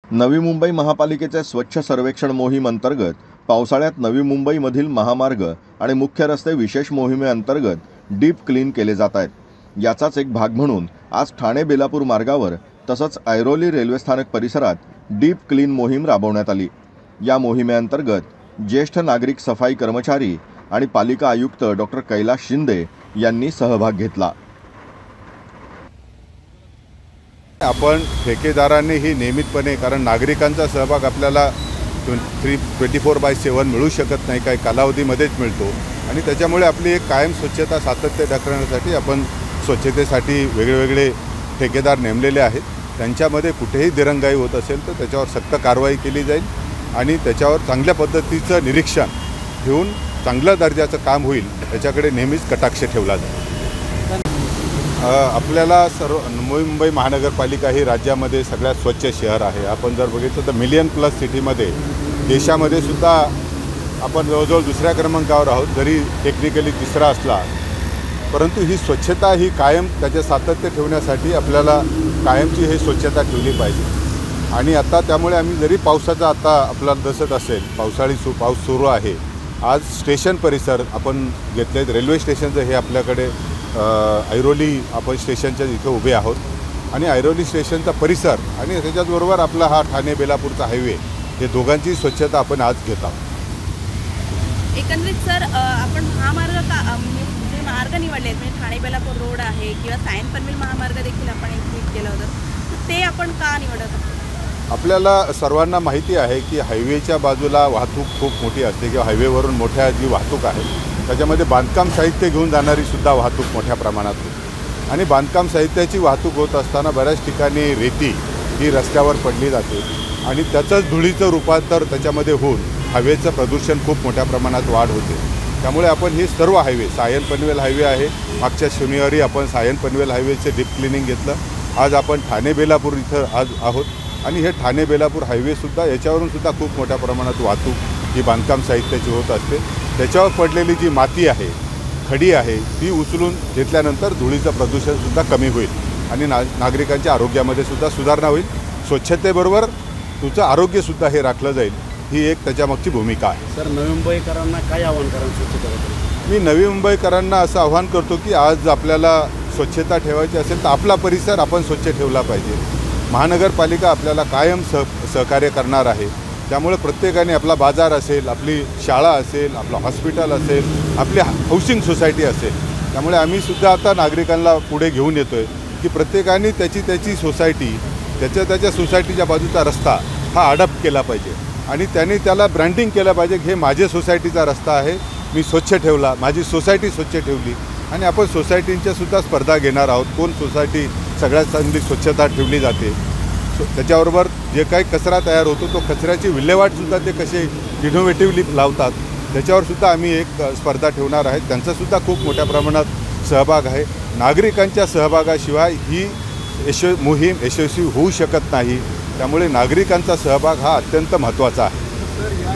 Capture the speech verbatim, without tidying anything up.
नवी मुंबई महापालिकेच्या स्वच्छ सर्वेक्षण मोहीम अंतर्गत पावसाळ्यात नवी मुंबईमधील महामार्ग आणि मुख्य रस्ते विशेष मोहिमेअंतर्गत डीप क्लीन केले जात आहेत। याचाच एक भाग म्हणून आज ठाणे बेलापूर मार्गावर तसंच ऐरोली रेल्वे स्थानक परिसरात डीप क्लीन मोहीम राबवण्यात आली। या मोहिमेअंतर्गत ज्येष्ठ नागरिक सफाई कर्मचारी आणि पालिका आयुक्त डॉक्टर कैलाश शिंदे यांनी सहभाग घेतला। आपण ठेकेदारांनी ही नियमितपणे, कारण नागरिकांचा सहभाग आपल्याला three twenty four by seven मिळू शकत नाही, काही कालावधीमध्येच मिळतो आणि त्याच्यामुळे आपली एक कायम स्वच्छता सातत्य राखण्यासाठी आपण स्वच्छतेसाठी वेगवेगळे ठेकेदार नेमलेले आहेत। त्यांच्यामध्ये कुठेही दिरंगाई होत असेल तर त्याच्यावर सक्त कारवाई केली जाईल आणि त्याच्यावर चांगल्या पद्धतीचं निरीक्षण घेऊन चांगल्या दर्जाचं काम होईल याच्याकडे नेहमीच कटाक्ष ठेवला जाईल। आपल्याला सर्व नवी मुंबई महानगरपालिका ही राज्यामध्ये सगळ्यात स्वच्छ शहर आहे। आपण जर बघितलं तर मिलियन प्लस सिटीमध्ये देशामध्ये सुद्धा आपण जवळजवळ दुसऱ्या क्रमांकावर आहोत, जरी टेक्निकली तिसरा असला, परंतु ही स्वच्छता ही कायम त्याचे सातत्य ठेवण्यासाठी आपल्याला कायमची ही स्वच्छता ठेवली पाहिजे। आणि आता त्यामुळे आम्ही जरी पावसाचा आता आपल्याला दिसत असेल, पावसाळी सु पाऊस सुरू आहे, आज स्टेशन परिसर आपण घेतले, रेल्वे स्टेशनचं हे आपल्याकडे ऐरोली आपण स्टेशनच्या इथे उभे आहोत आणि ऐरोली स्टेशनचा परिसर आणि त्याच्याचबरोबर आपला हा ठाणे बेलापूरचा हायवे, हे दोघांची स्वच्छता आपण आज घेत आहोत। एकंदरीत सर, आपण महामार्ग का जे मार्ग निवडले म्हणजे ठाणे बेलापूर रोड आहे किंवा सायन पनवेल महामार्ग देखील आपण एक केलं होतं, ते आपण का निवडत? आपल्याला सर्वांना माहिती आहे की हायवेच्या बाजूला वाहतूक खूप मोठी असते किंवा हायवेवरून मोठ्या जी वाहतूक आहे त्याच्यामध्ये बांधकाम साहित्य घेऊन जाणारी सुद्धा वाहतूक मोठ्या प्रमाणात होते आणि बांधकाम साहित्याची वाहतूक होत असताना बऱ्याच ठिकाणी रेती ही रस्त्यावर पडली जाते आणि त्याचंच धुळीचं रूपांतर त्याच्यामध्ये होऊन हवेचं प्रदूषण खूप मोठ्या प्रमाणात वाढ होते। त्यामुळे आपण हे सर्व हायवे, सायन पनवेल हायवे आहे, मागच्या शनिवारी आपण सायन पनवेल हायवेचे डीप क्लिनिंग घेतलं, आज आपण ठाणे बेलापूर इथं आज आहोत आणि हे ठाणे बेलापूर हायवेसुद्धा याच्यावरून सुद्धा खूप मोठ्या प्रमाणात वाहतूक ही बांधकाम साहित्याची होत असते। त्याच्यावर पडलेली जी माती आहे, खडी आहे, ती उचलून घेतल्यानंतर धुळीचं प्रदूषणसुद्धा कमी होईल आणि ना नागरिकांच्या आरोग्यामध्ये सुद्धा सुधारणा होईल। स्वच्छतेबरोबर तुझं आरोग्यसुद्धा हे राखलं जाईल, ही एक त्याच्यामागची भूमिका आहे। सर, नवी मुंबईकरांना काय आव्हान कराल स्वच्छतेबद्दल? मी नवी मुंबईकरांना असं आव्हान करतो की आज आपल्याला स्वच्छता ठेवायची असेल तर आपला परिसर आपण स्वच्छ ठेवला पाहिजे। महानगरपालिका आपल्याला कायम सह सहकार्य करणार आहे, त्यामुळे प्रत्येकाने आपला बाजार असेल, आपली शाळा असेल, आपलं हॉस्पिटल असेल, आपली हाऊसिंग सोसायटी असेल, त्यामुळे आम्ही सुद्धा आता नागरिकांना पुढे घेऊन येतो आहे की प्रत्येकाने त्याची त्याची सोसायटी, त्याच्या त्याच्या सोसायटीच्या बाजूचा रस्ता हा अडॉप्ट केला पाहिजे आणि त्याने त्याला ब्रँडिंग केलं पाहिजे की हे माझ्या सोसायटीचा रस्ता आहे, मी स्वच्छ ठेवला, माझी सोसायटी स्वच्छ ठेवली आणि आपण सोसायटींच्या सुद्धा स्पर्धा घेणार आहोत, कोण सोसायटी सगळ्यात चांगली स्वच्छता ठेवली जाते। त्याच्याबरोबर जे काही कचरा तयार होतो तो कचऱ्याची विल्हेवाटसुद्धा ते कसे इनोव्हेटिव्हली लावतात त्याच्यावरसुद्धा आम्ही एक स्पर्धा ठेवणार आहे। त्यांचासुद्धा खूप मोठ्या प्रमाणात सहभाग आहे। नागरिकांच्या सहभागाशिवाय ही यश मोहीम यशस्वी होऊ शकत नाही, त्यामुळे नागरिकांचा सहभाग हा अत्यंत महत्त्वाचा आहे।